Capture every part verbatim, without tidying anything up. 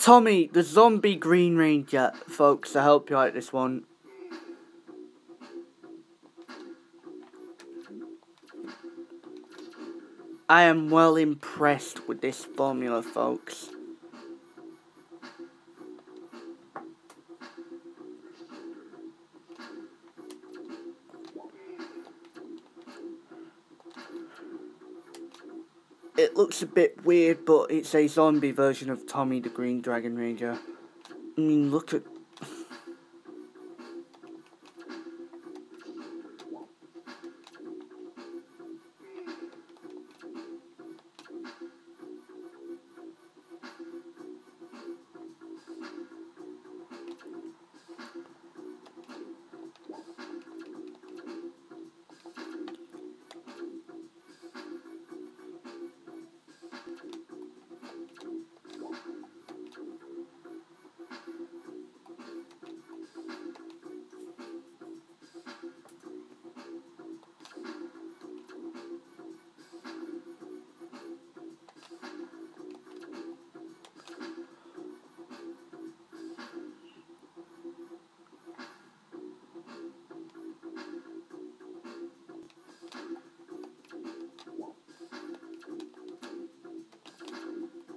Tommy, the zombie Green Ranger, folks, to help you out this one. I am well impressed with this formula, folks. It looks a bit weird, but it's a zombie version of Tommy the Green Dragon Ranger. I mean, look at...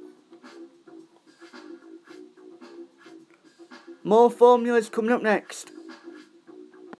More formulas coming up next.